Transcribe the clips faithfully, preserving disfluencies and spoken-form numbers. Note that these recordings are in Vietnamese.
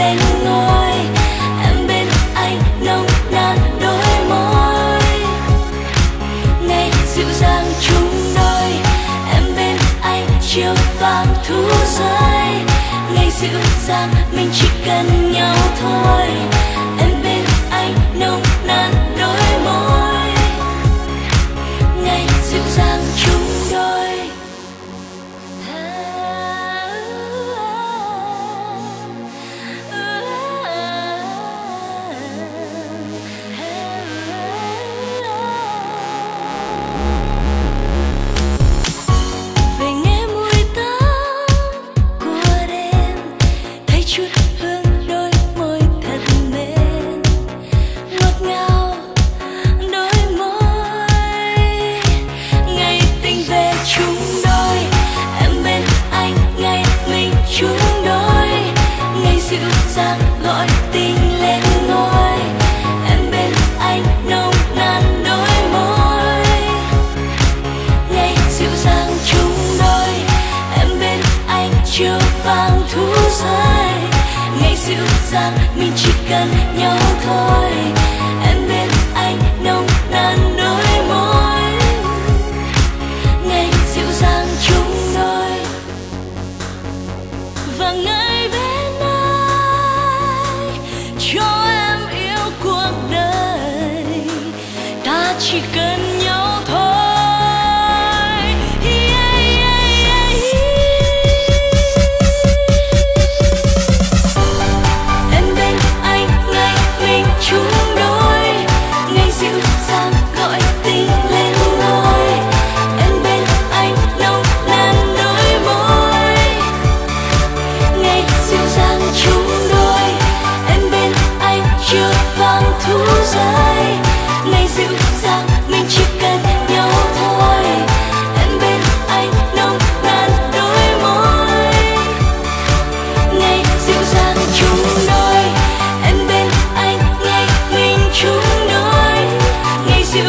lên ngôi. Em bên anh nồng nàn đôi môi, ngày dịu dàng chung đôi. Em bên anh chiều vàng thu rơi, ngày dịu dàng mình chỉ cần nhau thôi. Em bên anh nồng nàn đôi môi, ngày dịu dàng chung đôi. Về nghe mùi tóc của đêm, thấy chút hương đôi môi thật mềm, ngọt ngào đôi môi. Ngày tình về chung đôi, em bên anh ngày mình chung đôi. Ngày dịu dàng gọi tình lên ngôi, em bên anh nồng nàn đôi môi. Ngày dịu dàng chung đôi, em bên anh chiều vàng thu rơi. Ngày dịu dàng mình chỉ cần nhau thôi. Em bên anh nồng nàn đôi môi, ngày dịu dàng chung đôi. Và ngày bên anh cho em yêu cuộc đời, ta chỉ cần nhau thôi. Yeah, yeah, yeah, yeah. Em bên anh ngày mình chung đôi, ngày dịu dàng gọi tình lên ngôi. Em bên anh nồng nàn đôi môi, ngày dịu dàng chung đôi. Em bên anh chiều vàng thu rơi, ngày dịu dàng mình chỉ cần nhau thôi. Em bên anh nồng nàn đôi môi, ngày dịu dàng chung đôi. Em bên anh ngày mình chung đôi, ngày dịu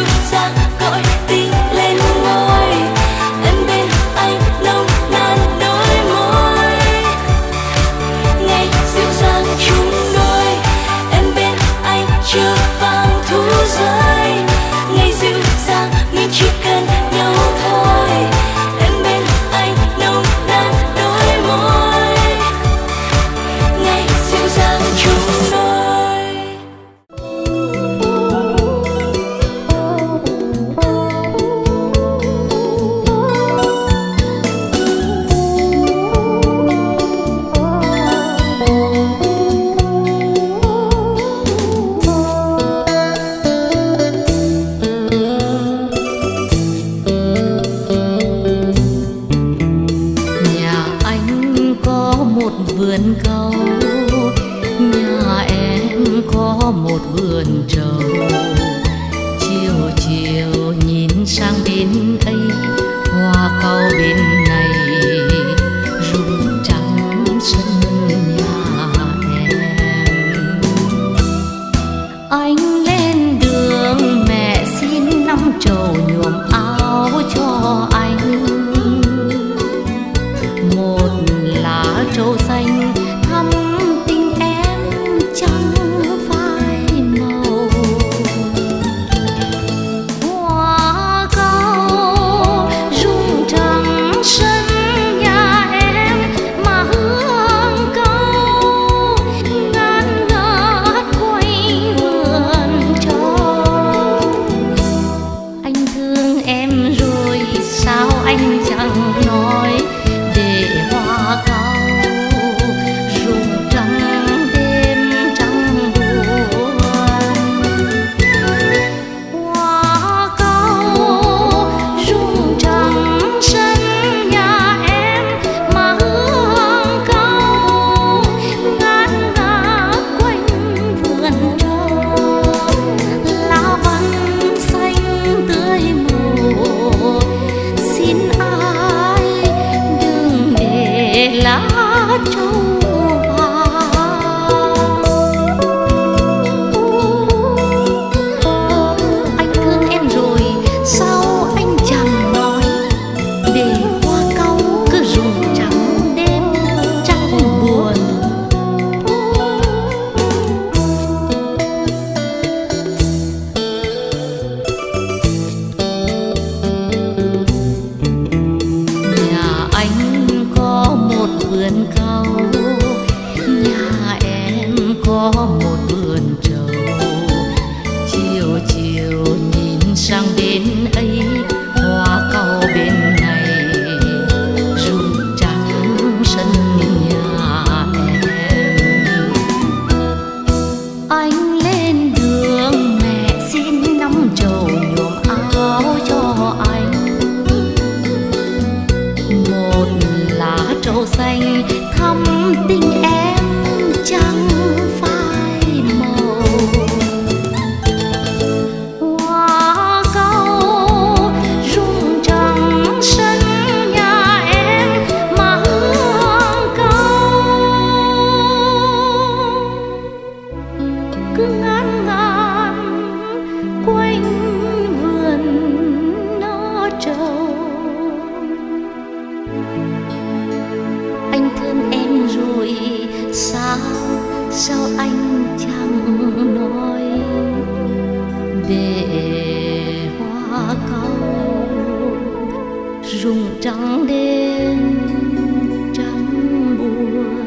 rụng trắng đêm trắng buồn.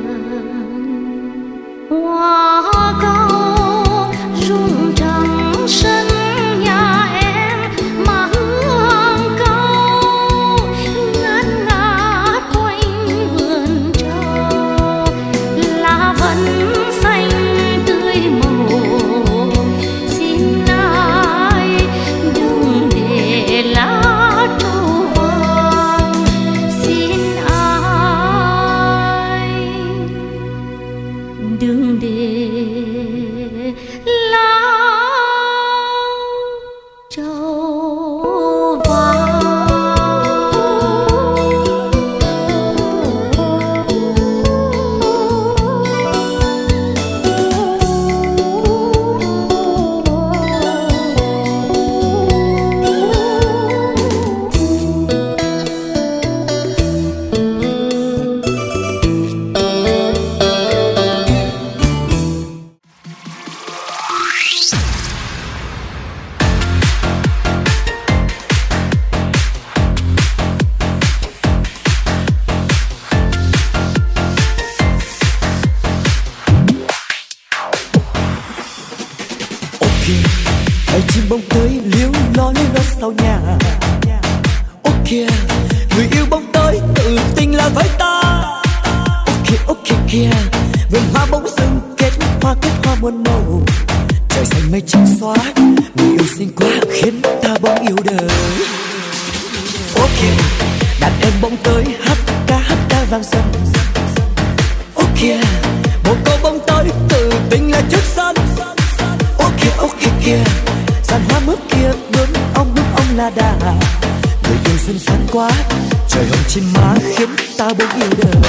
Hoa cau rụng trắng sân nhà em mà hương cau ngát ngát quanh vườn trầu. Lá vẫn xanh tươi màu, xin ai đừng để lá trầu vàng, xin ai đừng để lá trầu vàng. Hãy chim bóng tới liếu lo liếu lo sau nhà. Ô kìa, người yêu bóng tới tự tình là với ta. Ô kìa, ô kìa kìa, vườn hoa bóng rừng kết hoa kết hoa muôn màu. Trời xanh mây trắng xóa, người yêu xinh quá khiến ta bỗng yêu đời. Ô kìa, đàn em bỗng tới hát ca hát ca vang dần. Ô kìa, một cô bỗng tới tự tình là trước sân. Ô kìa, ô kìa kìa, dàn hoa mướp kia bướm ong bướm ong la đà. Người yêu xinh xắn quá, trời hồng trên má khiến ta bỗng yêu đời.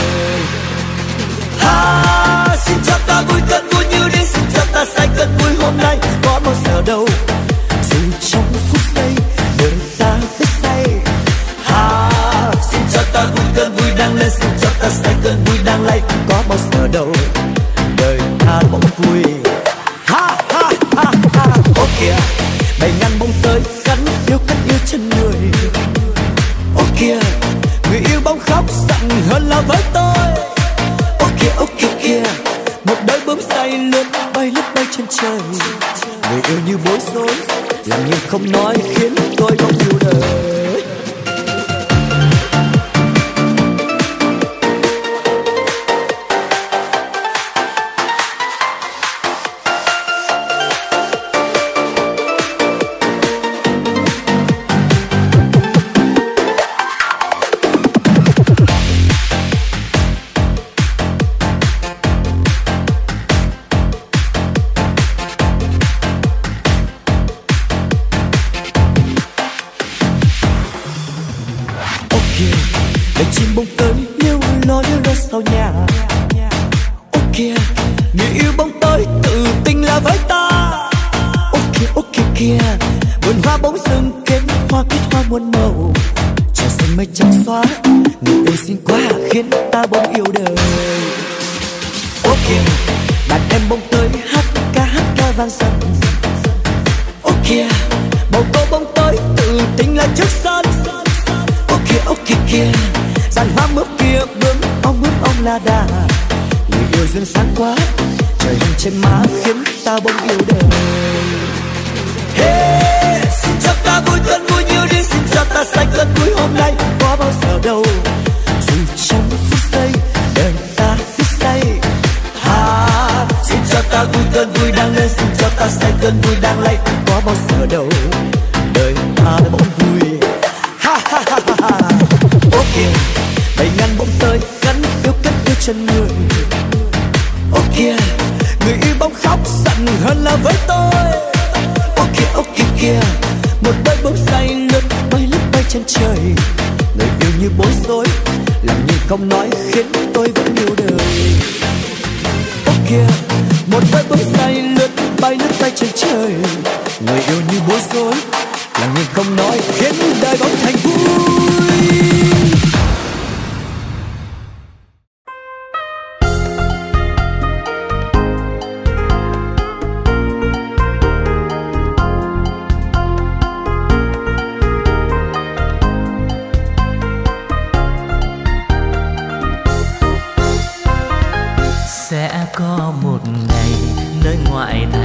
Ha, xin cho ta vui cơn vui như đi, xin cho ta say cơn vui hôm nay có bao giờ đâu. Dù trong phút giây đời ta biết say. Ha, xin cho ta vui cơn vui đang lên, xin cho ta say cơn vui đang lay có bao giờ đâu. Đời ta bỗng vui. Ha ha ha ha. Ô kìa, bầy ngăn bông tới cắn yêu cắn yêu chân người. Ô kìa, người yêu bỗng khóc giận hơn là với tôi. Ô kìa, ô kìa kìa, một đôi bướm say lướt bay lướt bay trên trời. Người yêu như bối rối, làm như không nói khiến tôi bỗng yêu đời. Để chim bông tới liêu lo liêu lo sau nhà. Ô kìa, người yêu bông tới tự tình là với ta. Ô kìa, ô kìa kìa, vườn hoa bóng rừng kết hoa kết hoa muôn màu. Trời xanh mây trắng xóa, người yêu xinh quá khiến ta bỗng yêu đời. Ô kìa, đàn em bông tới hát ca hát ca vang dần. Ô kìa, bầu cô bông tới tự tình là trước sân. Ô kìa, ô kìa kìa, dàn hoa mướp kia bướm ong bướm ong la đà. Người yêu duyên sáng quá, trời hồng trên má khiến ta bỗng yêu đời. Hey, xin cho ta vui cơn vui như đi, xin cho ta say cơn vui hôm nay có bao giờ đâu. Dù trong phút giây đời ta biết say. Ha, xin cho ta vui cơn vui đang lên, xin cho ta say cơn vui đang lay có bao giờ đâu. Đời ta bỗng vui. Ha ha ha ha ha. Ô kìa, bầy ngăn bỗng tới cắn yêu cắn yêu chân người. Ô kìa, người yêu bỗng khóc giận hơn là với tôi. Ô kìa, ô kìa kìa, một đôi bướm say lướt bay lướt bay trên trời. Người yêu như bối rối, làm như không nói khiến tôi vẫn yêu đời. Ô kìa, một đôi bướm say lướt bay lướt bay trên trời. Người yêu như bối rối, làm như không nói khiến đời bỗng thành vui.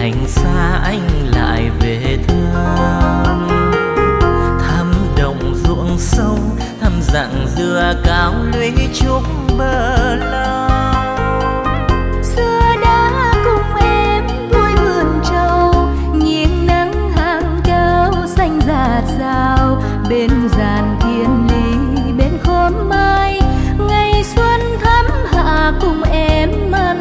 thành xa anh lại về thăm. Thăm đồng ruộng sông, thăm dặng dừa cao lũy trúc bờ lao. Xưa đã cùng em vui vườn trầu, nghiêng nắng hàng cao xanh rạt rào. Bên giàn thiên lý bên khóm mai, ngày xuân thắm hạ cùng em mặn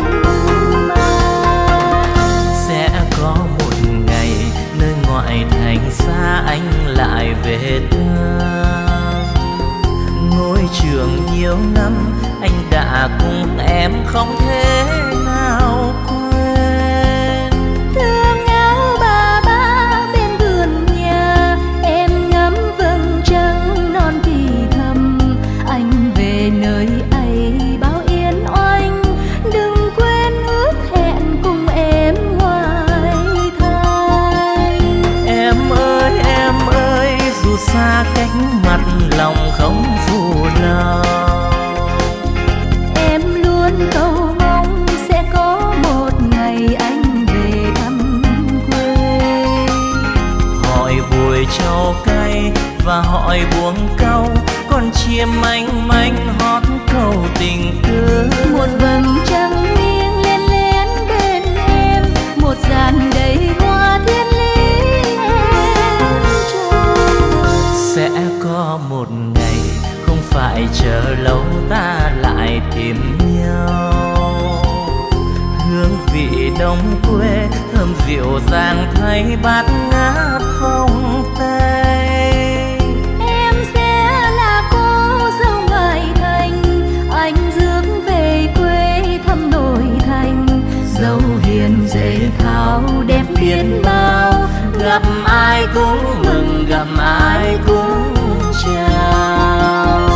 mà. Sẽ có một ngày nơi ngoại thành xa anh lại về thăm. Ngôi trường nhiều năm anh đã cùng em không thể nào quên. Thương áo bà ba bên vườn nhà, em ngắm vầng trăng non thì thầm. Anh về nơi ấy bao yên oanh, đừng quên ước hẹn cùng em ngoài thành. Em ơi em ơi, dù xa cách mặt lòng không phụ lòng. Em luôn cầu mong sẽ có một ngày anh về thăm quê. Hỏi bùi trầu cay và hỏi buông cau, con chim manh manh hót câu tình cứ. Một vầng trăng nghiêng lên lén bên em, một dàn đầy hoa thiên lý em trao. Sẽ có một ngày không phải chờ lâu ta lại tìm nhau. Hương vị đông quê thơm dịu dàng thay bát ngát phong tây. Em sẽ là cô dâu ngoại thành, anh rước về quê thăm nội thành. Dâu hiền dễ thao đẹp biết bao, Gặp ai cũng mừng, gặp ai cũng chào.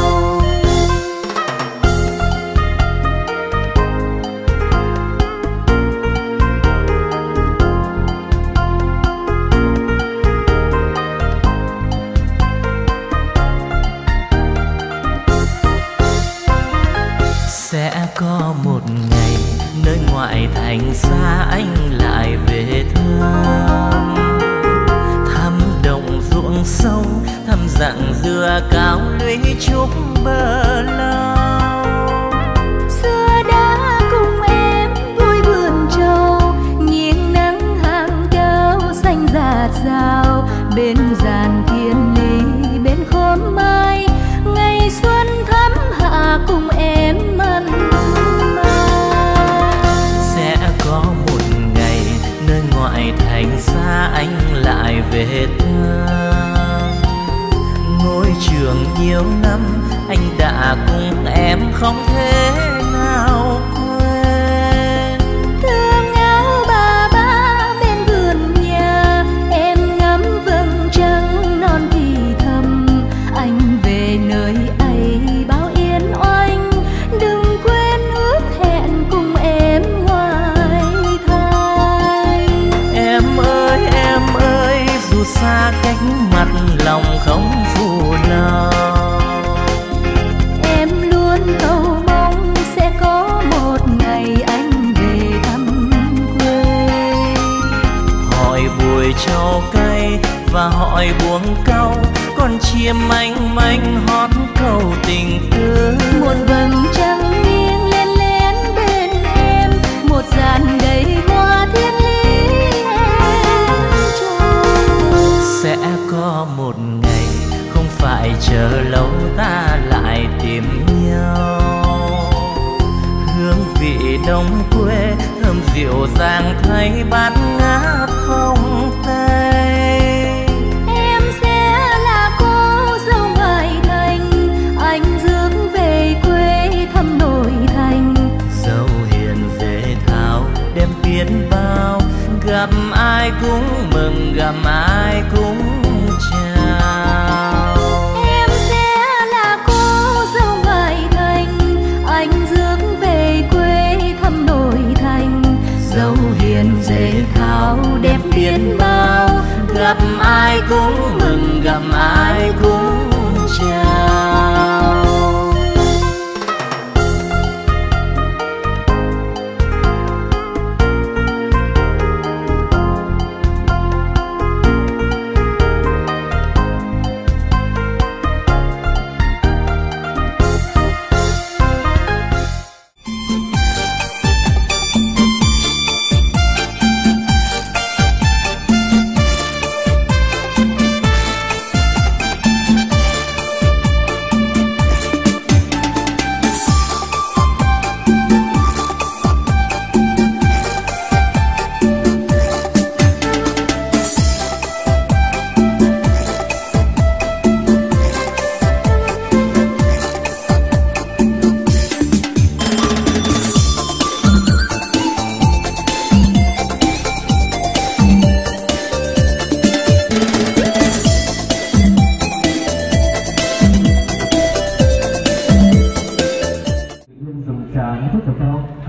Sẽ có một ngày nơi ngoại thành xa anh lại về thăm. Thăm đồng ruộng sâu, thăm dặng dừa cao lũy trúc bờ lao. xưa đã cùng em vui vườn trầu, nghiêng nắng hàng cao xanh rạt rào. Bên giàn thiên lý bên khóm mai, ngày xuân thắm hạ cùng em mặn mà. Sẽ có một ngày nơi ngoại thành xa anh lại về thăm. Ngôi trường nhiều năm anh đã cùng em không thể nào quên. Thương áo bà ba bên vườn nhà, em ngắm vầng trăng non thì thầm. Anh về nơi ấy bao yên oanh, đừng quên ước hẹn cùng em ngoài thành. Em ơi em ơi, dù xa cách mặt lòng không phụ lòng. Em luôn cầu mong sẽ có một ngày anh về thăm quê. Hỏi bùi trầu cay và hỏi buông cau, con chim manh manh hót câu tình cứ. Một vầng trăng nghiêng lên lén bên em, một dàn đầy hoa thiên lý em trao. Sẽ có một ngày không phải chờ lâu ta lại tìm nhau. Hương vị đông quê thơm dịu dàng thay bát ngát phong tây. Em sẽ là cô dâu ngoại thành, anh rước về quê thăm nội thành. Dâu hiền dễ thao đẹp biết bao, gặp ai cũng mừng, gặp ai cũng chào. Em sẽ là cô dâu ngoại thành, anh rước về quê thăm nội thành. Dâu hiền dễ thao đẹp biết bao, gặp ai cũng mừng, gặp ai cũng chào.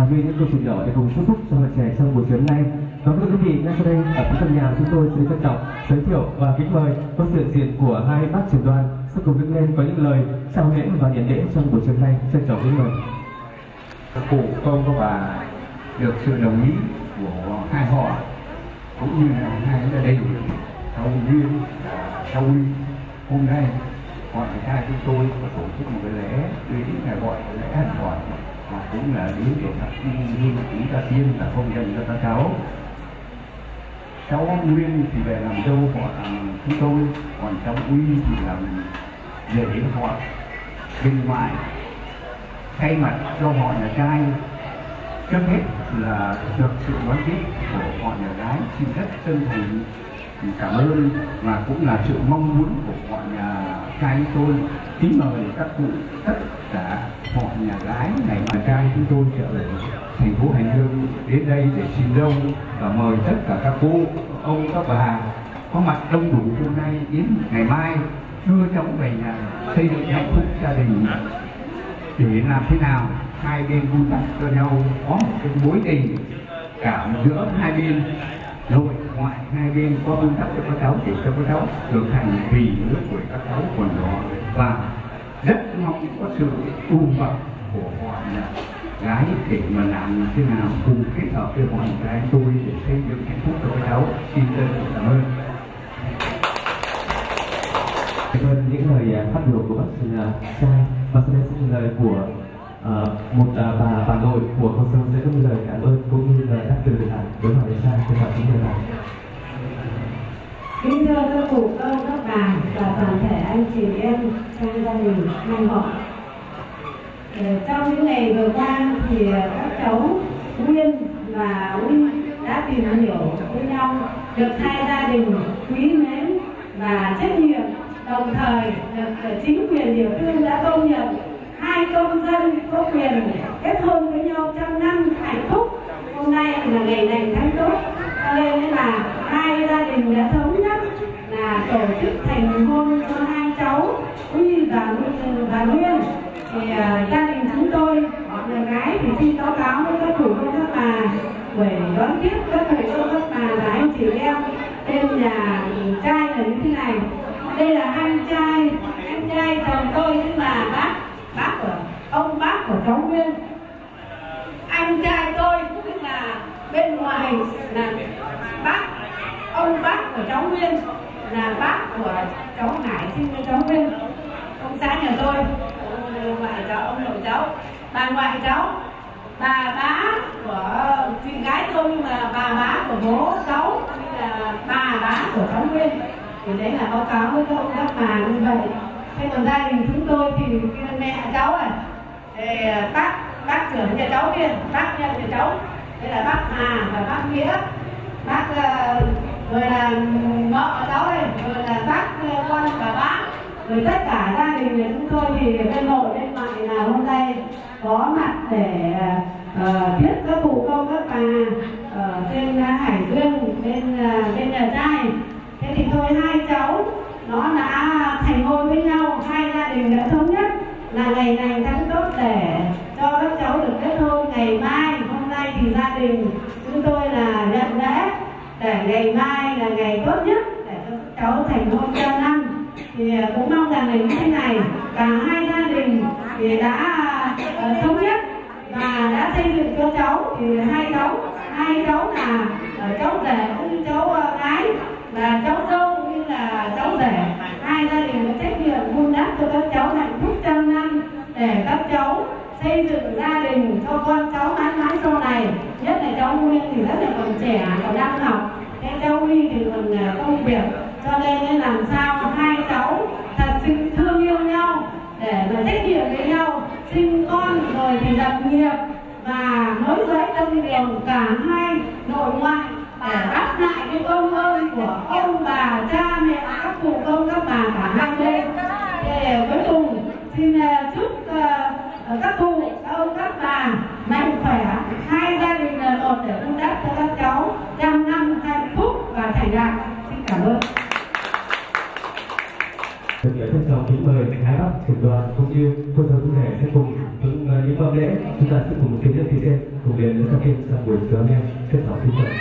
nguyên những câu chuyện nhỏ để cùng chúc phúc cho bạn trẻ trong buổi chiều hôm nay. Và thưa quý vị, ngay sau đây ở phía tầng nhà chúng tôi sẽ trân trọng giới thiệu và kính mời có sự hiện diện của hai bác trưởng đoàn sẽ cùng đứng lên có những lời chào lễ và nhận lễ trong buổi chiều hôm nay. Trân trọng kính mời. Cụ công các bà được sự đồng ý của hai họ cũng như là hai gia đình cháu Duyên và cháu Huy. Hôm nay họ trai chúng tôi có tổ chức một cái lễ uy tín ngày gọi lễ an toàn và cũng là đến để các hương chúng ta tiên là công dân cho các cháu. Cháu Nguyên thì về làm dâu họ chúng tôi, còn cháu Huy thì làm rể họ bên ngoài. Thay mặt cho họ nhà trai, trước hết là được sự đón tiếp của họ nhà gái, xin rất chân thành cảm ơn và cũng là sự mong muốn của họ nhà trai chúng tôi. Kính mời các cụ tất cả họ nhà gái ngày nhà trai chúng tôi trở về thành phố Hải Dương đến đây để xin dâu và mời tất cả các cô, ông, các bà có mặt đông đủ hôm nay đến ngày mai đưa cháu về nhà xây dựng hạnh phúc gia đình, để làm thế nào hai bên vun đắp cho nhau có một cái mối tình cảm giữa hai bên, nội ngoại hai bên có vun đắp cho các cháu để cho các cháu được thành vì nước của các cháu còn đó, và rất mong có sự ùm bậc của họ nhà gái để mà làm thế nào cùng kết hợp với họ gái tôi để xây dựng hạnh phúc cho các cháu. Xin chân cảm ơn. Cảm ơn những lời phát biểu của bác trai, và sau đây sẽ là lời của uh, một uh, bà bà nội của con dâu sẽ có lời cảm ơn cũng như lời đáp từ đối với trai trên mọi chúng tôi làm. Kính thưa các cụ, các ông, các bà và toàn thể anh chị em trong gia đình anh họ. Trong những ngày vừa qua thì các cháu Nguyên và Huy đã tìm hiểu với nhau, được hai gia đình quý mến và trách nhiệm, đồng thời được chính quyền địa phương đã công nhận hai công dân có quyền kết hôn với nhau trong năm hạnh phúc. Hôm nay là ngày lành tháng tốt, cho nên là hai gia đình đã thống nhất là tổ chức thành hôn cho hai cháu Huy và và Nguyên. Thì uh, gia đình chúng tôi, họ nhà gái thì xin báo cáo với các cụ công các bà buổi đón tiếp các cụ công các bà và anh chị em bên nhà trai là như thế này. Đây là anh trai, anh trai chồng tôi, tức là bác, bác của ông bác của cháu Nguyên. Anh trai tôi tức là bên ngoài là bác, ông bác của cháu Nguyên là bác của cháu Hải sinh với cháu Nguyên. Ông xã nhà tôi, ông ngoại cháu, ông nội cháu, bà ngoại cháu, bà bá của chị gái tôi, nhưng mà bà bá của bố cháu, như là bà bá của cháu Nguyên. Thì đấy là báo cáo với các ông các bà như vậy. Thế còn gia đình chúng tôi thì mẹ cháu này, thì bác bác trưởng nhà cháu kia, bác nhân nhà cháu, đây là bác Hà và bác Nghĩa, bác rồi là vợ cháu đây, rồi là bác con bà bá, rồi tất cả gia đình của chúng tôi thì bên nội bên ngoại là hôm nay có mặt để uh, tiếp các cụ công các bà ở trên uh, Hải Dương, bên uh, bên nhà trai. Thế thì thôi hai cháu nó đã thành hôn với nhau, hai gia đình đã thống nhất là ngày này tháng tốt để cho các cháu được kết hôn ngày mai. Hôm nay thì gia đình chúng tôi là nhận lễ để ngày mai là ngày tốt nhất để cho các cháu thành hôn trăm năm. Thì cũng mong rằng là như thế này, cả hai gia đình thì đã uh, thống nhất và đã xây dựng cho cháu thì hai cháu hai cháu là uh, cháu rể cũng như cháu uh, gái, là cháu dâu cũng như là cháu rể, hai gia đình có trách nhiệm vun đắp cho các cháu hạnh phúc trăm năm để các cháu xây dựng gia đình cho con cháu mãi mãi sau này. Nhất là cháu Nguyên thì rất là còn trẻ, còn đang học, thế cháu Huy thì còn công việc, cho nên nên làm sao hai cháu thật sự thương yêu nhau để mà trách nhiệm với nhau, sinh con rồi thì lập nghiệp và nối dõi tông đường cả hai nội ngoại để đáp lại cái công ơn của ông bà cha mẹ các cụ công các bà cả hai bên. Để cuối cùng xin chúc uh, các cụ các ông các bà mạnh khỏe, hai gia đình là một để vun đắp cho các cháu trăm năm hạnh phúc và thành đạt. Xin cảm ơn. Được trân trọng kính mời hai bác trưởng đoàn cũng như cô dâu chú rể sẽ cùng những những mâm lễ chúng ta sẽ cùng kính thưa quý vị cùng đến với các kênh trong buổi sớm hôm nay kết thúc chương trình.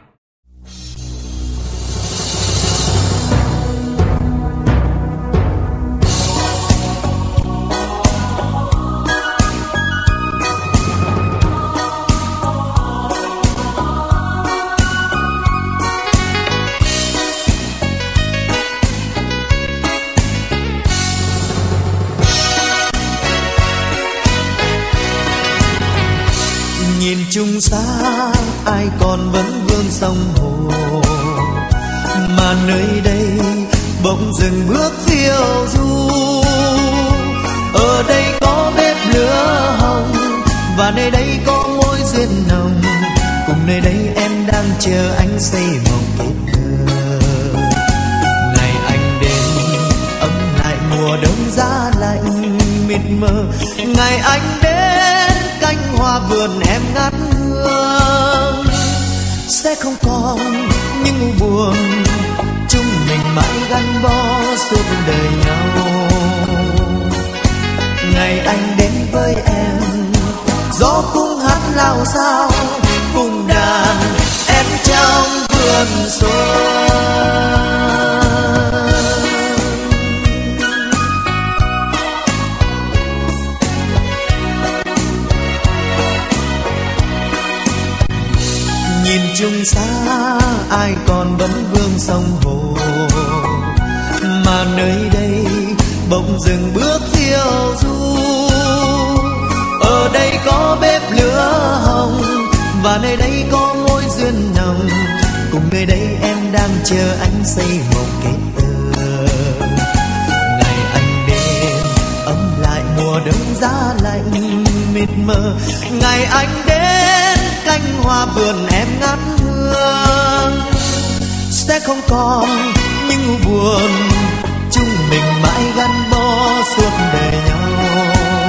Nhìn chung xa ai còn vẫn vương sông hồ, mà nơi đây bỗng dừng bước phiêu du. Ở đây có bếp lửa hồng và nơi đây có mối duyên nồng, cùng nơi đây em đang chờ anh xây mộng kết thơ. Ngày anh đến ấm lại mùa đông giá lạnh mịt mờ, ngày anh đến cánh hoa vườn em ngát hương. Sẽ không còn những u buồn, chúng mình mãi gắn bó suốt đời nhau. Ngày anh đến với em, gió cũng hát lao sao cùng đàn em trong vườn xuân. Nhìn chung xa ai còn vẫn vương sông hồ, mà nơi đây bỗng dừng bước phiêu du. Ở đây có bếp lửa hồng và nơi đây có mối duyên nồng, cùng nơi đây em đang chờ anh xây một kết tơ. Ngày anh đến ấm lại mùa đông giá lạnh mịt mờ, ngày anh đến cánh hoa vườn em ngát hương. Sẽ không còn những u buồn, chúng mình mãi gắn bó suốt đời nhau.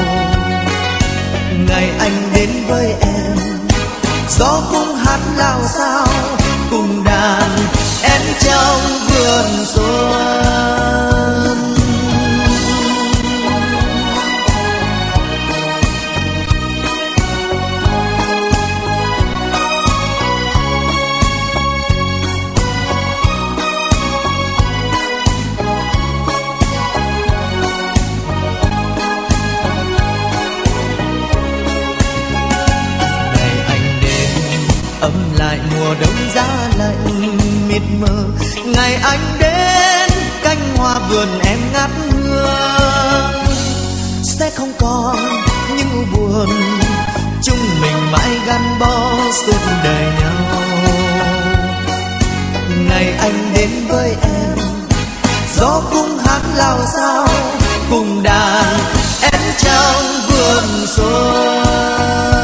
Ngày anh đến với em, gió cũng hát lao sao cùng đàn em trong vườn xuân. Mùa đông giá lạnh mịt mờ, ngày anh đến cánh hoa vườn em ngát hương. Sẽ không còn những u buồn, chúng mình mãi gắn bó suốt đời nhau. Ngày anh đến với em, gió cũng hát lao sao cùng đàn em trong vườn xuân.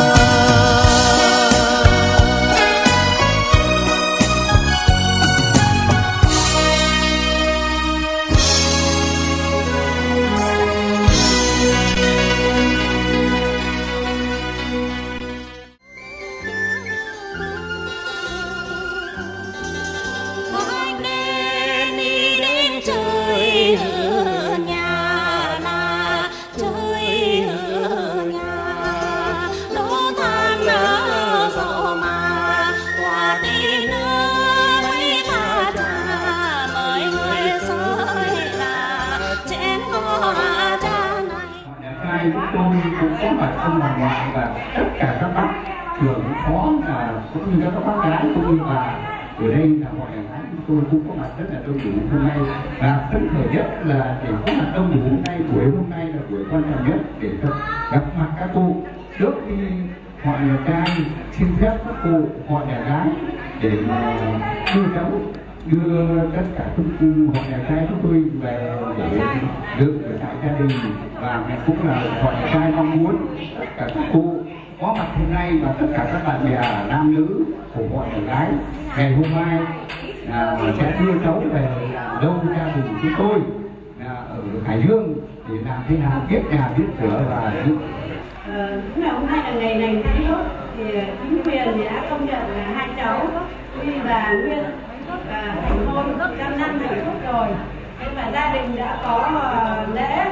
Tôi cũng có mặt ông bà ngoại và tất cả các bác trưởng phó là cũng như các bác gái cũng như là ở đây là mọi nhà gái chúng tôi cũng có mặt rất là đông đủ hôm nay, và phấn khởi nhất là để có mặt đông đủ hôm nay. Buổi hôm nay là buổi quan trọng nhất để gặp mặt các cụ trước khi họ nhà trai xin phép các cụ họ nhà gái để mà đưa cháu đưa tất cả các cụ họ nhà trai chúng tôi về để được ở tại gia đình, và cũng là họ nhà trai mong muốn tất cả các cụ có mặt hôm nay và tất cả các bạn bè nam nữ của họ nhà gái ngày hôm nay à, sẽ đưa cháu về đâu gia đình chúng tôi à, ở Hải Dương để làm thế nào tiếp nhà biết cửa và giúp. Đúng là hôm nay là ngày lành tháng tốt, thì chính quyền thì đã công nhận là hai cháu Huy và Nguyên và thành hôn trăm năm hạnh phúc rồi. Thế mà gia đình đã có lễ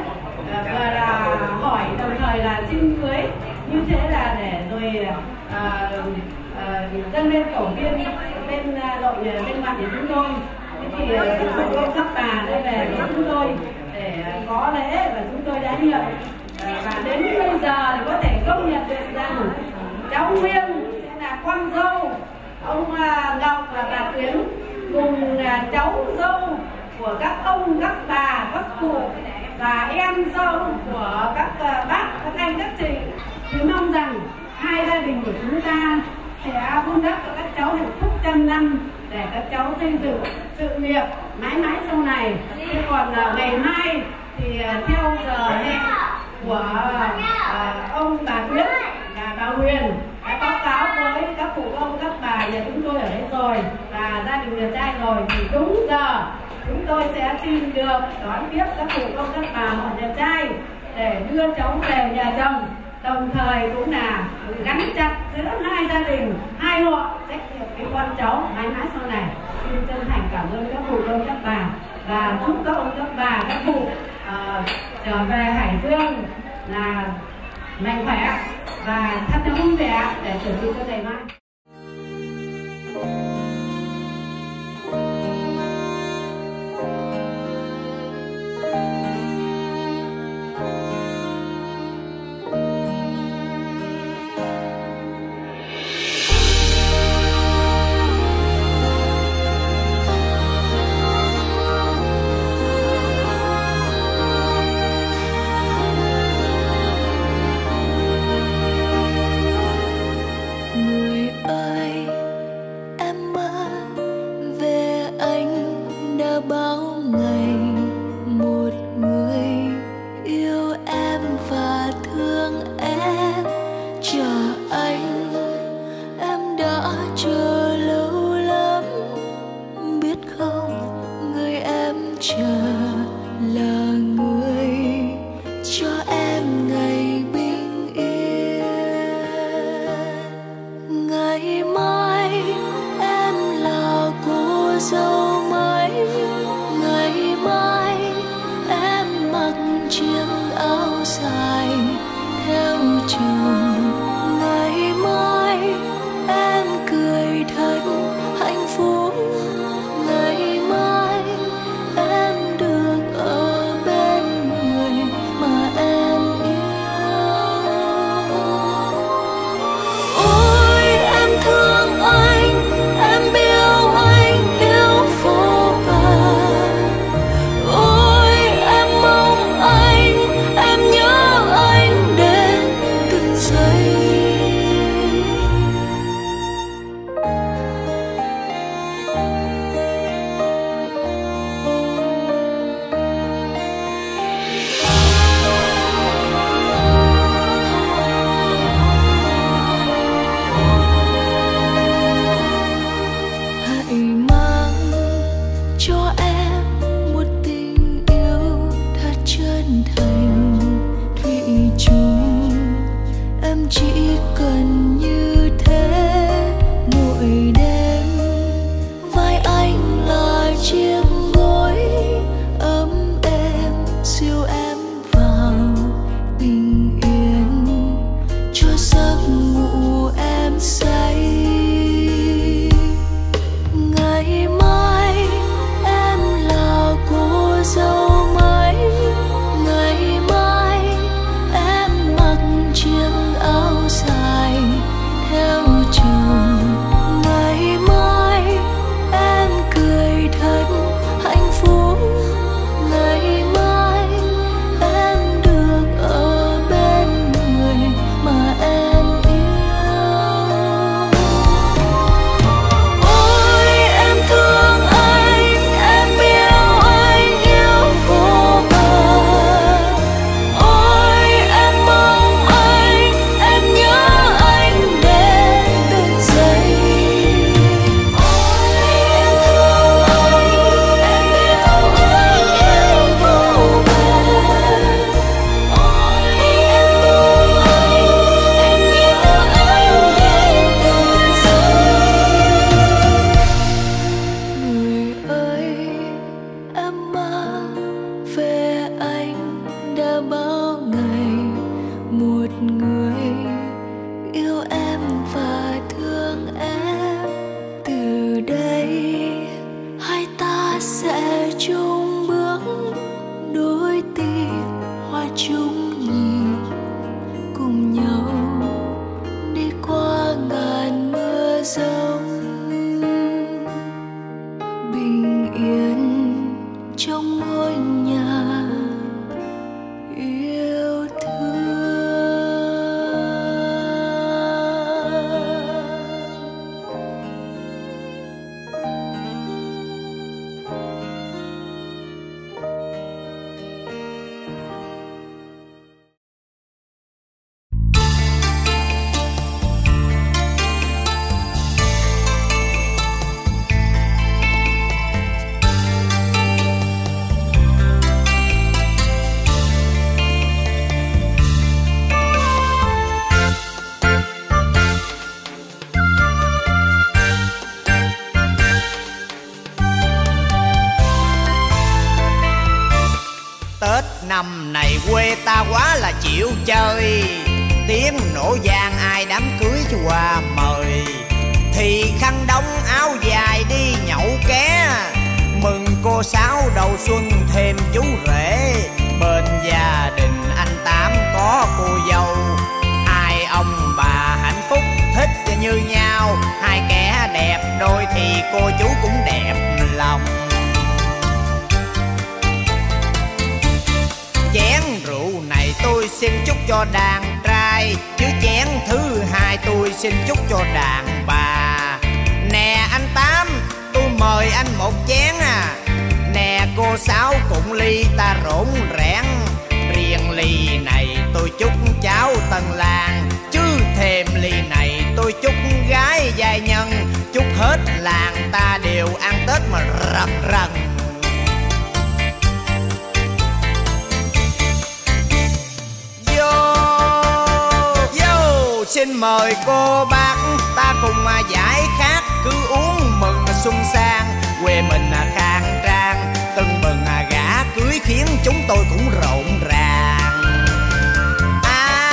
vừa là hỏi đồng thời là xin cưới, như thế là để rồi à, à, dâng lên tổ tiên bên đội bên mặt của chúng tôi. Thế thì chúng tôi các bà đã về với chúng tôi để có lễ và chúng tôi đã nhận, và đến bây giờ thì có thể công nhận được rằng cháu Nguyên sẽ là con dâu ông Ngọc và bà Tuyến, cùng cháu dâu của các ông, các bà, các cụ và em dâu của các bác, các anh, các chị. Thì mong rằng hai gia đình của chúng ta sẽ vun đắp cho các cháu hạnh phúc trăm năm để các cháu xây dựng sự nghiệp mãi mãi sau này. Thế còn ngày mai thì theo giờ hẹn của uh, ông bà Tuyết và bà Huyền đã báo cáo với các cụ ông, các bà nhà chúng tôi ở đây rồi và gia đình nhà trai rồi, thì đúng giờ chúng tôi sẽ xin được đón tiếp các cụ ông, các bà ở nhà trai để đưa cháu về nhà chồng, đồng thời cũng là gắn chặt giữa hai gia đình, hai họ trách nhiệm cái con cháu mãi mãi sau này. Xin chân thành cảm ơn các cụ ông, các bà và chúc các ông, các bà, các cụ uh, trở về Hải Dương là mạnh khỏe và thật là vui vẻ để chuẩn bị cho ngày mai. ngôi nhà yêu thương. Tết năm này quê ta quá là chịu chơi, tiếng nổ vang ai đám cưới cho qua mời. Thì khăn đóng áo dài đi nhậu ké, mừng cô sáu đầu xuân thêm chú rể. Bên gia đình anh Tám có cô dâu, hai ông bà hạnh phúc thích như nhau. Hai kẻ đẹp đôi thì cô chú cũng đẹp lòng. Chén rượu này tôi xin chúc cho đàn trai, chứ chén thứ hai tôi xin chúc cho đàn bà. Nè anh Tám, tôi mời anh một chén à. Nè cô Sáu cũng ly ta rỗn rẽn. Riêng ly này tôi chúc cháu tân lang, chứ thêm ly này tôi chúc gái giai nhân. Chúc hết làng ta đều ăn Tết mà rần rần. Xin mời cô bác ta cùng mà giải khát, cứ uống mừng xuân sang. Quê mình khang trang, tưng bừng gả cưới khiến chúng tôi cũng rộn ràng. À,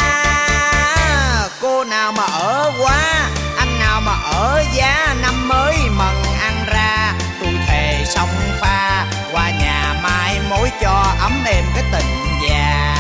cô nào mà ở quá, anh nào mà ở giá, năm mới mừng ăn ra. Tôi thề song pha qua nhà mai mối cho ấm êm cái tình già.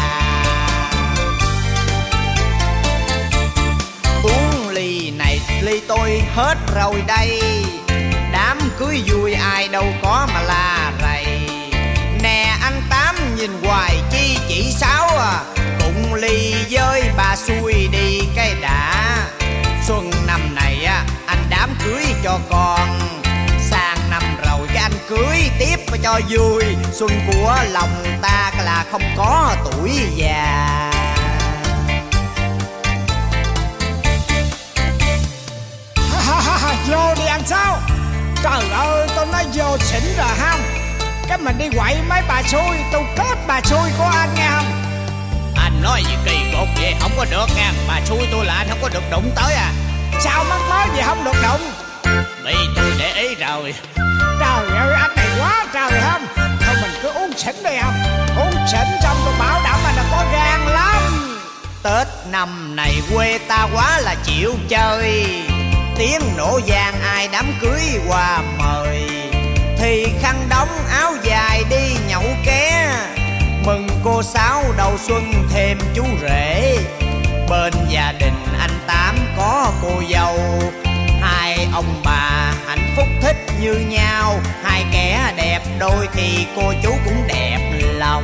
Uống ly này ly tôi hết rồi đây, đám cưới vui ai đâu có mà la rầy. Nè anh Tám nhìn hoài chi chỉ Sáu à, cùng ly với bà xui đi cái đã. Xuân năm này á anh đám cưới cho con, sang năm rồi cái anh cưới tiếp cho vui. Xuân của lòng ta là không có tuổi già. Vô đi anh Sáu. Trời ơi tôi nói vô xỉn rồi không. Cái mình đi quậy mấy bà xui, tôi kết bà xui của anh nghe không. Anh nói gì kỳ cục vậy không có được nha. Bà xui tôi là anh không có được đụng tới à. Sao mắc mới gì không được đụng. Bị tôi để ý rồi. Trời ơi anh này quá trời không. Thôi mình cứ uống xỉn đi không. Uống xỉn xong tôi bảo đảm anh là có gan lắm. Tết năm này quê ta quá là chịu chơi, tiếng nổ vang ai đám cưới qua mời. Thì khăn đóng áo dài đi nhậu ké, mừng cô Sáu đầu xuân thêm chú rể. Bên gia đình anh Tám có cô dâu, hai ông bà hạnh phúc thích như nhau. Hai kẻ đẹp đôi thì cô chú cũng đẹp lòng.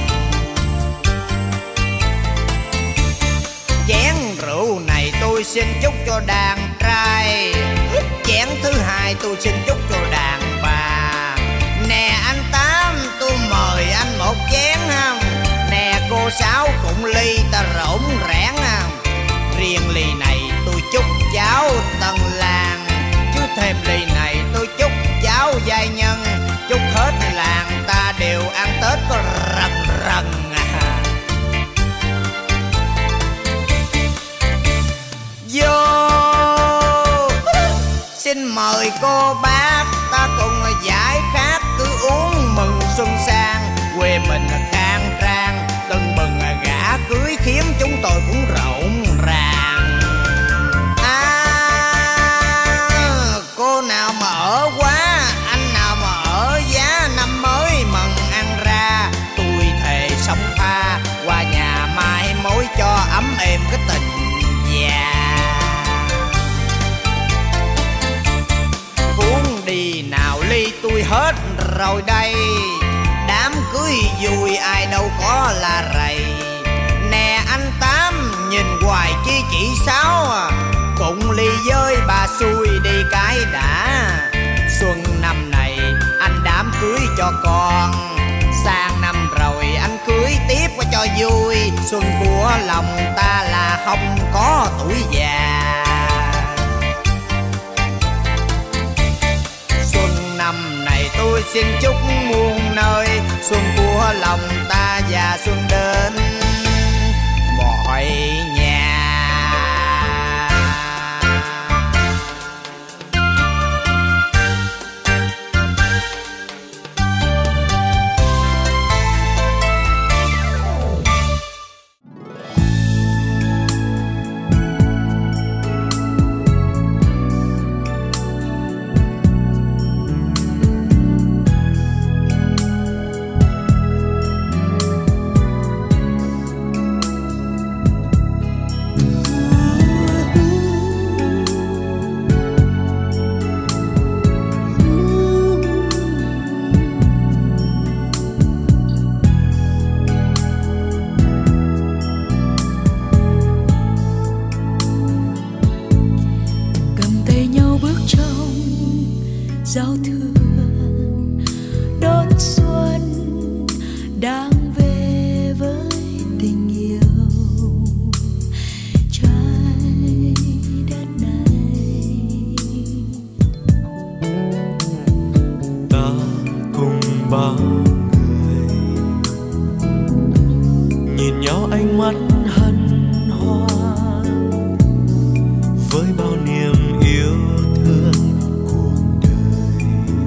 Chén rượu này tôi xin chúc cho đàn trai, chén thứ hai tôi xin chúc cho đàn bà. Nè anh Tám tôi mời anh một chén không. Nè cô Sáu cũng ly ta rỗn rẽn không. Riêng ly này tôi chúc cháu tân lang, chứ thêm ly này tôi chúc cháu giai nhân. Chúc hết làng ta đều ăn Tết có rần rần à. Vô xin mời cô bác ta cùng giải khát, cứ uống mừng xuân sang. Quê mình khang trang, tưng bừng gả cưới khiến chúng tôi cũng rộn ràng. À, cô nào mà ở quá, anh nào mà ở giá, năm mới mừng ăn ra. Tôi thề song pha qua nhà mai mối cho ấm êm cái tình già. Uống đi nào ly tôi hết rồi đây, là rầy. Nè anh Tám nhìn hoài chi chỉ sáu, bụng ly với bà xui đi cái đã. Xuân năm này anh đám cưới cho con, sang năm rồi anh cưới tiếp cho vui. Xuân của lòng ta là không có tuổi già. Xuân năm này tôi xin chúc muôn nơi, xuân của lòng ta và xuân đến mọi nhà. giao thừa đón xuân đang về với tình yêu trái đất này. Ta cùng bao người nhìn nhau ánh mắt hân hoan với bao niềm yêu thương cuộc đời.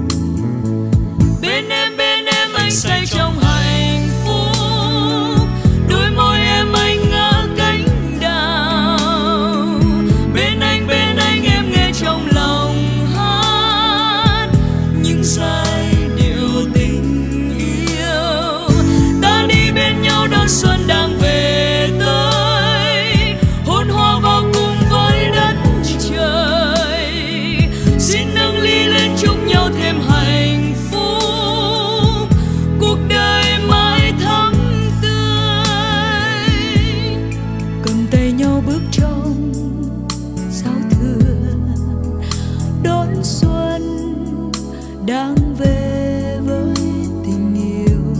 Bên em bên em anh say trong hạnh phúc, đôi môi em anh ngỡ cánh đào. Bên anh bên anh em nghe trong lòng hát những giai điệu tình yêu. Ta đi bên nhau đón xuân đang về tới, hôn hoa vào cùng với đất trời. Xin nâng ly lên chúc nhau thêm hạnh phúc, cuộc đời mãi thắm tươi. Cầm tay nhau bước trong giao thừa đón xuân đang về với tình yêu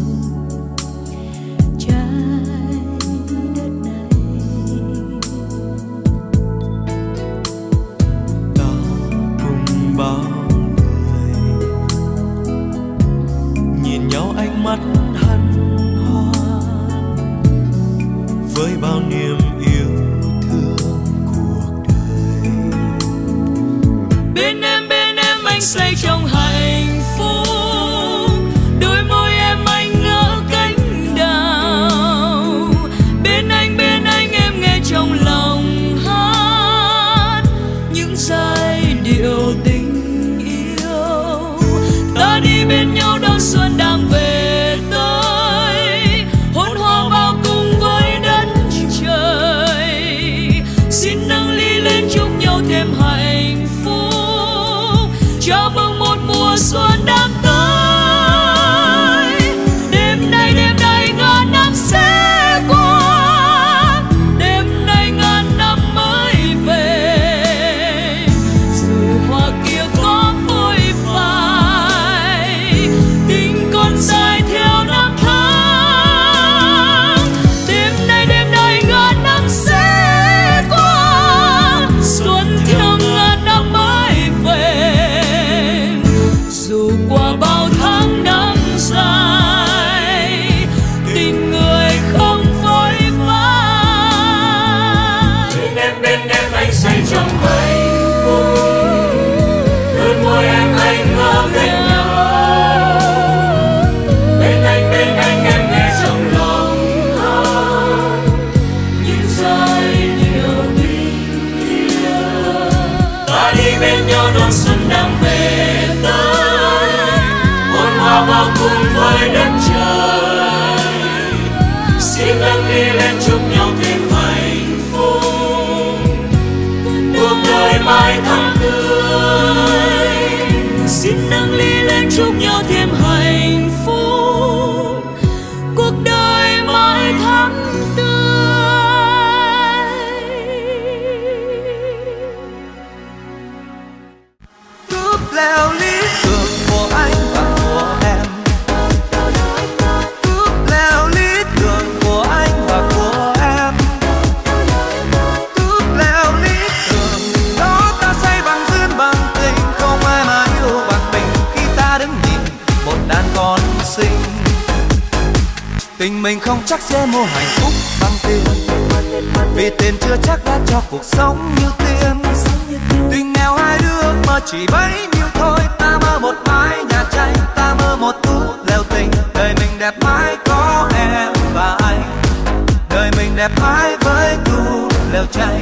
trái đất này. Ta cùng bao người nhìn nhau ánh mắt hân hoan với bao niềm yêu thương cuộc đời. Bên em bên em anh say trong hạnh phúc, đôi môi em anh ngỡ cánh đào. Bên anh bên anh em nghe trong lòng hát những giai điệu tình yêu. Ta đi bên nhau đón xuân đang về tới, hôn hoa vào cùng với đất trời. Xin nâng ly lên chúc nhau thêm hạnh phúc, chào mừng một mùa xuân đang tới. Đêm nay đêm nay ngàn năm sẽ qua, đêm nay ngàn năm mới về. Dù hoa kia có phôi phai, tình còn dài theo năm tháng. Đêm nay đêm nay ngàn năm sẽ qua, xuân theo ngàn năm mới về. Dù qua bao tháng năm dài, tình người không phôi phai. Bên em bên em anh say trong hạnh phúc, đôi môi em anh ngỡ cánh đào. Bên anh bên anh em nghe trong lòng hát những giai điệu tình yêu. Ta đi bên nhau đón xuân đang về tới, hôn hoa vào cùng với đất trời. Xin nâng ly lên chúc nhau thêm hạnh phúc, cuộc đời mãi thắm tươi. Xin nâng ly lên chúc nhau thêm hạnh phúc, cuộc đời mãi Tình mình không chắc sẽ mua hạnh phúc bằng tiền, vì tiền chưa chắc đã cho cuộc sống như tiền. Tình nghèo hai đứa mơ chỉ bấy nhiêu thôi. Ta mơ một mái nhà tranh, ta mơ một tú lều tình. Đời mình đẹp mãi có em và anh, đời mình đẹp mãi với tú lều tranh.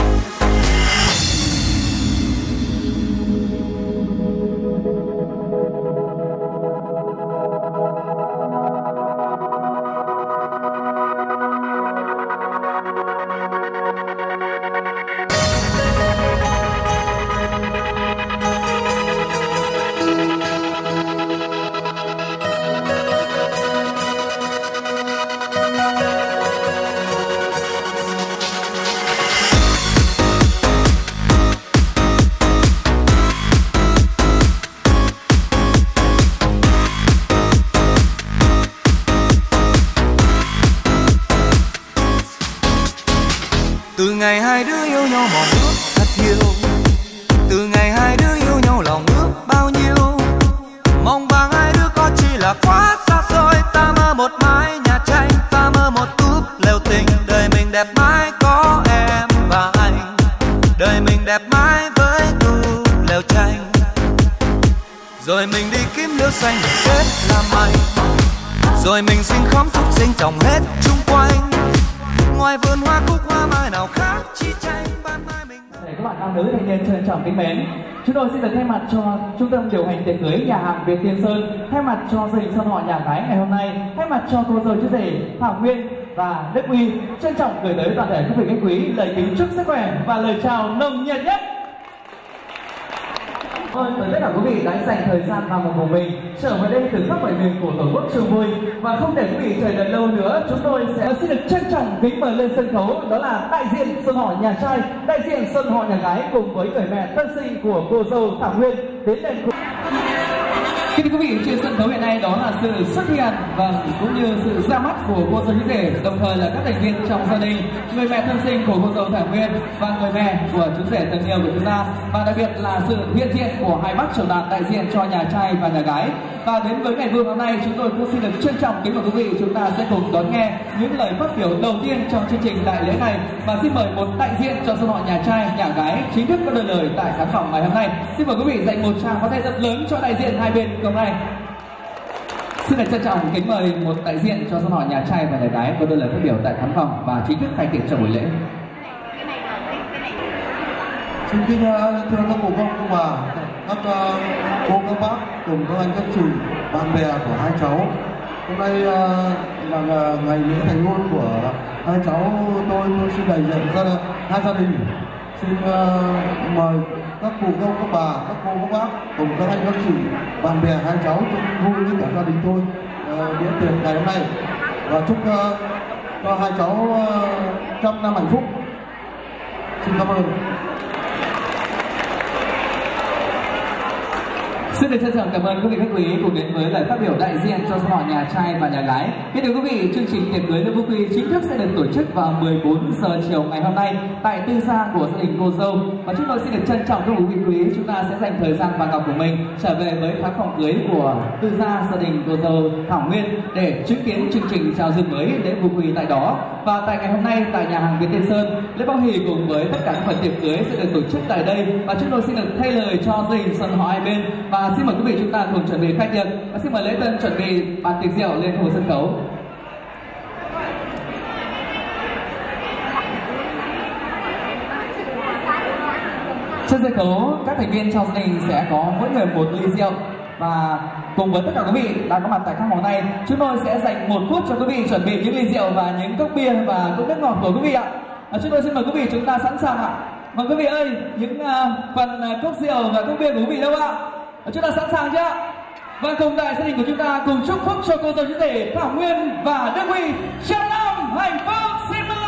Từ ngày hai đứa yêu nhau mòn ước thật nhiều, từ ngày hai đứa yêu nhau lòng ước bao nhiêu. Mong vàng hai đứa có chỉ là quá xa xôi. Ta mơ một mái nhà tranh, ta mơ một túp lều tình. Đời mình đẹp mãi có em và anh, đời mình đẹp mãi với túp lều tranh. Rồi mình đi kiếm liễu xanh để kết làm mây, rồi mình xin khóm phúc sinh trồng hết chung quanh. Ngoài vườn hoa cúc hoa mai nào khác chi tranh ban mai mình. Để các bạn nam nữ thanh niên trân trọng kính mến, chúng tôi xin được thay mặt cho trung tâm điều hành tiệc cưới nhà hàng Việt Tiên Sơn, thay mặt cho gia đình son họ nhà gái ngày hôm nay, thay mặt cho cô dâu chú rể Thảo Nguyên và Đức Uy trân trọng gửi tới toàn thể quý vị khách quý lời kính chúc sức khỏe và lời chào nồng nhiệt nhất. Ơn tới tất cả quý vị đã dành thời gian vào một cùng mình trở về đây từ khắp mọi miền của tổ quốc chung vui. Và không để quý vị chờ đợi lâu nữa, chúng tôi sẽ xin được trân trọng kính mời lên sân khấu đó là đại diện sơn họ nhà trai, đại diện sơn họ nhà gái cùng với người mẹ thân sinh của cô dâu Thảo Nguyên đến lên. Kính thưa quý vị, trên sân khấu hiện nay đó là sự xuất hiện và cũng như sự ra mắt của cô dâu chú rể, đồng thời là các thành viên trong gia đình, người mẹ thân sinh của cô dâu Thảo Nguyên và người mẹ của chú rể thân yêu của chúng ta, và đặc biệt là sự hiện diện của hai bác trưởng đoàn đại diện cho nhà trai và nhà gái. Và đến với ngày vui hôm nay, chúng tôi cũng xin được trân trọng kính mời quý vị, chúng ta sẽ cùng đón nghe những lời phát biểu đầu tiên trong chương trình đại lễ này. Và xin mời một đại diện cho dòng họ nhà trai nhà gái chính thức có đôi lời tại khán phòng ngày hôm nay. Xin mời quý vị dành một tràng pháo tay rất lớn cho đại diện hai bên hôm nay. Xin được trân trọng kính mời một đại diện cho dòng họ nhà trai và nhà gái có đôi lời phát biểu tại khán phòng và chính thức khai tiệc trong buổi lễ. Xin kính thưa các cụ ông cô bà, các uh, cô các bác cùng các anh các chị, bạn bè của hai cháu. Hôm nay uh, là ngày lễ thành hôn của hai cháu tôi, tôi xin đại diện gia hai gia đình. Xin uh, mời các cụ ông các bà, các cô các bác cùng các anh các chị, bạn bè hai cháu chung vui với cả gia đình tôi uh, đến tiệc ngày hôm nay, và chúc uh, cho hai cháu uh, trăm năm hạnh phúc. Xin cảm ơn. Xin được trân trọng cảm ơn quý vị khách quý cùng đến với lời phát biểu đại diện cho dòng họ nhà trai và nhà gái. Kính thưa quý vị, chương trình tiệc cưới Lê Vũ Quy chính thức sẽ được tổ chức vào mười bốn giờ chiều ngày hôm nay tại tư gia của gia đình cô dâu. Và chúng tôi xin được trân trọng các quý vị quý, chúng ta sẽ dành thời gian vàng ngọc của mình trở về với khán phòng cưới của tư gia gia đình cô dâu Thảo Nguyên để chứng kiến chương trình chào duyên mới Lễ Vũ Quy tại đó. Và tại ngày hôm nay tại nhà hàng Việt Tiên Sơn, lễ bao hỷ cùng với tất cả các phần tiệc cưới sẽ được tổ chức tại đây, và chúng tôi xin được thay lời cho gia đình son họ hai bên. Và xin mời quý vị chúng ta cùng chuẩn bị khai tiệc, và xin mời lễ tân chuẩn bị bàn tiệc rượu lên khu sân khấu. Trên sân khấu, các thành viên trong gia đình sẽ có mỗi người một ly rượu, và cùng với tất cả quý vị đang có mặt tại các món này, chúng tôi sẽ dành một phút cho quý vị chuẩn bị những ly rượu và những cốc bia và cốc nước ngọt của quý vị ạ. À, chúng tôi xin mời quý vị chúng ta sẵn sàng ạ. Mời quý vị ơi, những uh, phần uh, cốc rượu và cốc bia của quý vị đâu ạ? À, chúng ta sẵn sàng chưa? Và cùng đại gia đình của chúng ta cùng chúc phúc cho cô dâu chú rể Thảo Nguyên và Đức Huy trăm năm hạnh phúc. Xin mời.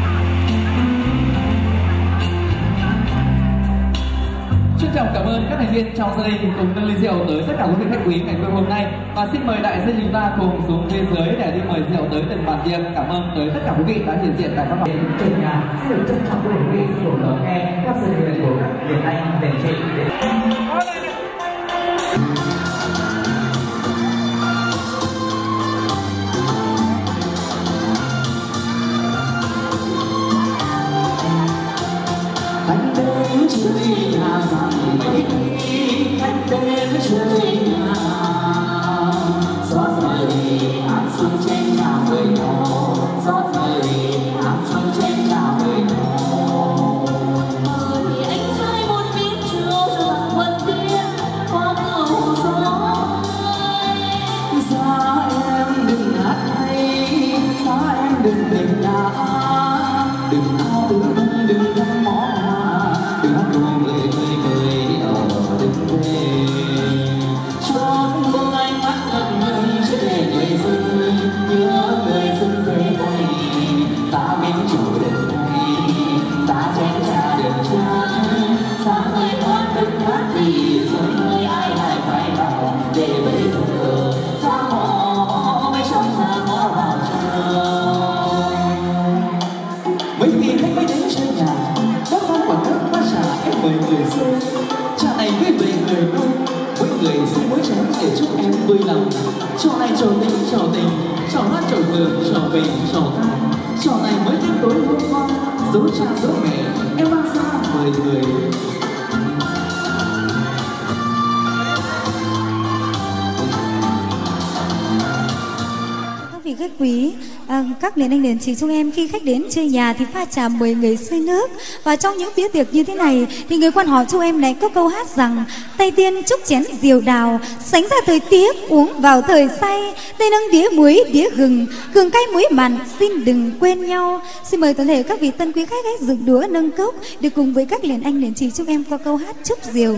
Trân trọng cảm ơn các thành thành viên trong gia đình cùng nâng ly rượu tới tất cả quý vị khách quý ngày hôm nay. Và xin mời đại diện chúng ta cùng xuống phía dưới để đi mời rượu tới từng bàn tiệc. Cảm ơn tới tất cả quý vị đã hiện diện tại các bàn trên nhà. Xin được trân trọng quý vị cùng lắng nghe các sự kiện của các Việt Anh đền trị. Anh đến chơi nhà rằng mấy anh đến chơi nhà gió rời áp xuống trên nhà người nhỏ gió rời áp xuống trên nhà người nhỏ mời anh rơi một miếng chiều rồi quần tiên qua cầu gió xa em đừng hát hay xa em đừng đừng đá đừng ao đừng đừng đừng mó đừng hát buồn người cười cười ở đừng về cho những ánh mắt thật người chưa để người rơi nhớ người dân về đây xa bên chủ đường này xa chén trà đường trắng xa người thoát thức thoát đi rồi người ai lại phải vào để bây giờ xa họ mới trong xa họ vào trời mấy khi khách mới đến chơi nhà các con quả nước phát trà em mời người xưa trà này với về người luôn mỗi người xin mỗi chén để chúc em vui lòng trò này trò tính trò tình trò hát trò vườn trò bình trò ca trò này mới đến tối hôm qua dấu cha dấu mẹ em mang ra mời người. Các vị khách quý, à, các liền anh liền chị chúng em khi khách đến chơi nhà thì pha trà mời người xuôi nước. Và trong những bữa tiệc như thế này thì người quan họ chúng em lại có câu hát rằng tay tiên chúc chén rượu đào sánh ra thời tiết uống vào thời say, tay nâng đĩa muối đĩa gừng gừng cay muối mặn xin đừng quên nhau. Xin mời toàn thể các vị tân quý khách hãy dựng đũa nâng cốc để cùng với các liền anh liền chị chúng em qua câu hát chúc rượu.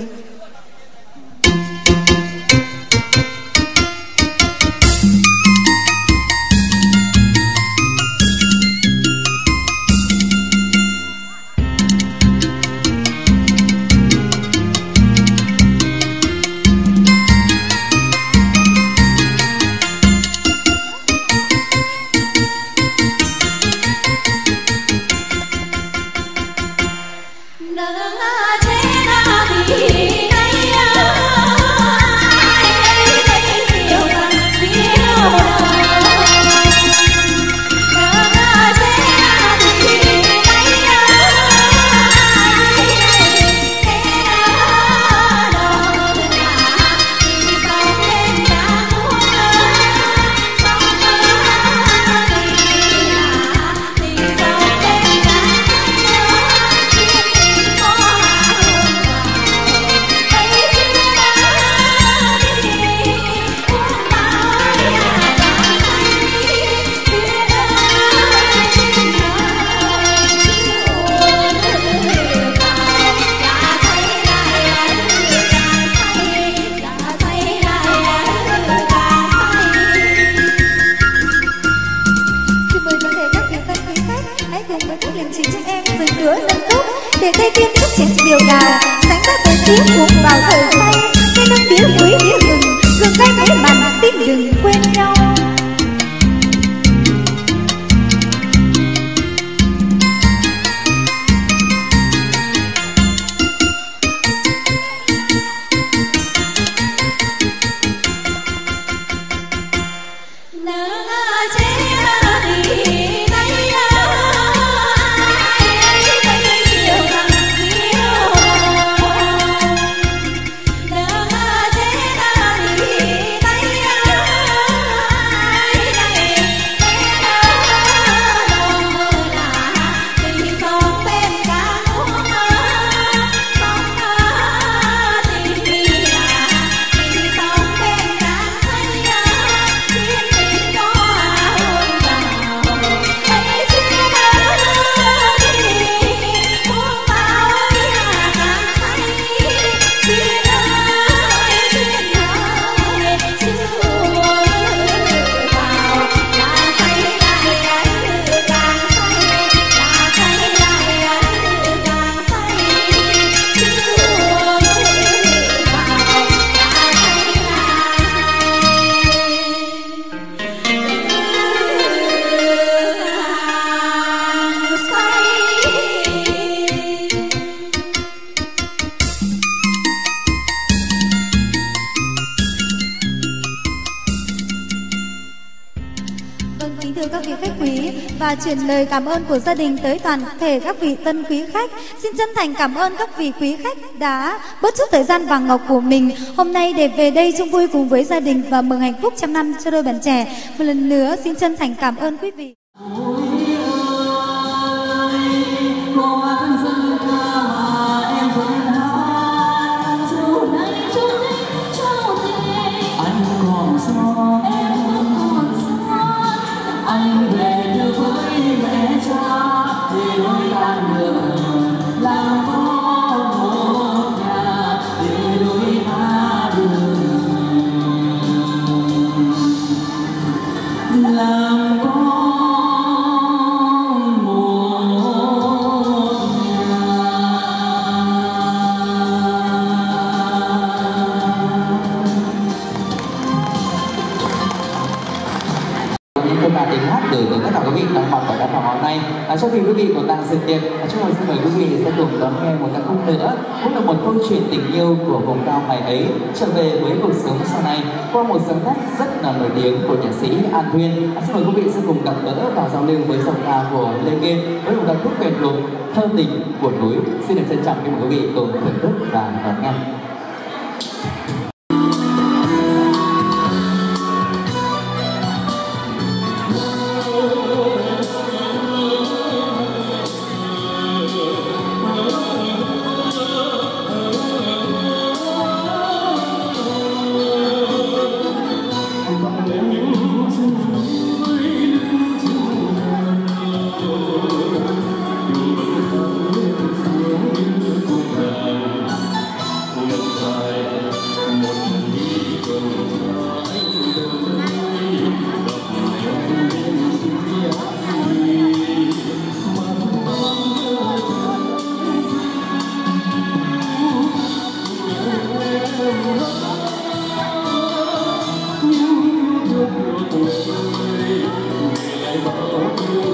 để tay tiên chúc chén điều đào sánh ra tới tiếng uống vào thời say, tay nâng đĩa muối đĩa gừng gừng cay muối mặn xin đừng quên nhau. Hãy subscribe Vâng, kính thưa các vị khách quý, và chuyển lời cảm ơn của gia đình tới toàn thể các vị tân quý khách. Xin chân thành cảm ơn các vị quý khách đã bớt chút thời gian vàng ngọc của mình hôm nay để về đây chung vui cùng với gia đình và mừng hạnh phúc trăm năm cho đôi bạn trẻ. Một lần nữa xin chân thành cảm ơn quý vị. Anh về được với mẹ cha thì đôi ta đường làm có một nhà để đôi ta đường làm có một nhà. Những bài tiếng hát gửi tới tất cả quý vị đang mặt tại căn phòng hôm nay. À, sau khi quý vị còn đang dự tiệc, à, chúng tôi xin mời quý vị sẽ cùng đón nghe một ca khúc nữa, cũng là một câu chuyện tình yêu của vùng cao ngày ấy trở về với cuộc sống sau này qua một sáng tác rất là nổi tiếng của nhạc sĩ An Thuyên. À, xin mời quý vị sẽ cùng gặp gỡ và giao lưu với giọng ca của Lê Kiên với một ca khúc quen thuộc Thơ tình của núi. Xin được trân trọng kính mời quý vị cùng thưởng thức và đón nghe. Hãy subscribe cho kênh Ghiền Mì Gõ để không bỏ lỡ những video hấp dẫn.